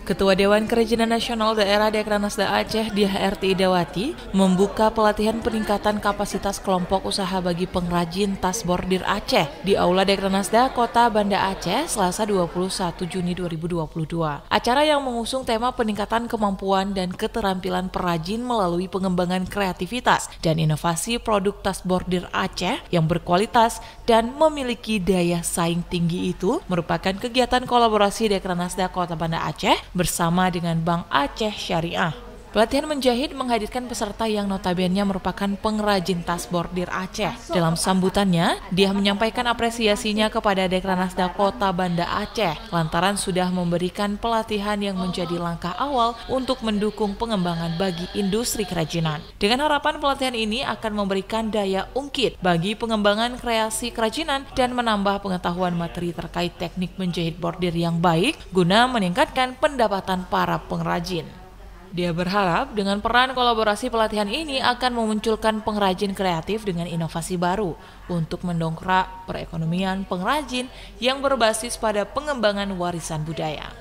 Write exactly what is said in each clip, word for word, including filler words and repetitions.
Ketua Dewan Kerajinan Nasional Daerah Dekranasda Aceh, Diah Erti Idawati, membuka pelatihan peningkatan kapasitas kelompok usaha bagi pengrajin tas bordir Aceh di Aula Dekranasda Kota Banda Aceh, Selasa dua puluh satu Juni dua ribu dua puluh dua. Acara yang mengusung tema peningkatan kemampuan dan keterampilan perajin melalui pengembangan kreativitas dan inovasi produk tas bordir Aceh yang berkualitas dan memiliki daya saing tinggi itu merupakan kegiatan kolaborasi Dekranasda Kota Banda Aceh bersama dengan Bank Aceh Syariah. Pelatihan menjahit menghadirkan peserta yang notabene merupakan pengrajin tas bordir Aceh. Dalam sambutannya, dia menyampaikan apresiasinya kepada Dekranasda Kota Banda Aceh lantaran sudah memberikan pelatihan yang menjadi langkah awal untuk mendukung pengembangan bagi industri kerajinan. Dengan harapan pelatihan ini akan memberikan daya ungkit bagi pengembangan kreasi kerajinan dan menambah pengetahuan materi terkait teknik menjahit bordir yang baik guna meningkatkan pendapatan para pengrajin. Dia berharap dengan peran kolaborasi pelatihan ini akan memunculkan pengrajin kreatif dengan inovasi baru untuk mendongkrak perekonomian pengrajin yang berbasis pada pengembangan warisan budaya.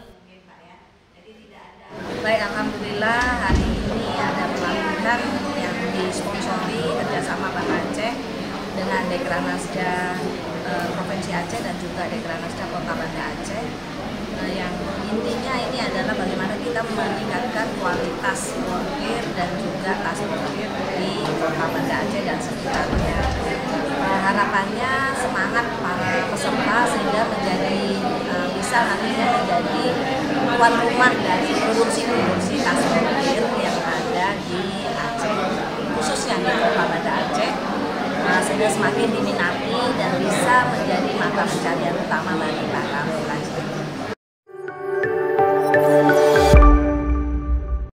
Baik, alhamdulillah hari ini ada pelatihan yang disponsori kerjasama Bank Aceh dengan Dekranasda e, Provinsi Aceh dan juga Dekranasda Kota Banda Aceh. E, yang intinya ini adalah bagaimana kita meningkatkan kualitas bordir dan juga tas bordir di Kota Banda Aceh dan sekitarnya. Eh, harapannya semangat para peserta sehingga menjadi eh, bisa nantinya menjadi tuan rumah dari produksi-produksi tas bordir yang ada di Aceh, khususnya di Kota Banda Aceh, eh, sehingga semakin diminati dan bisa menjadi mata pencarian utama bagi para pengrajin.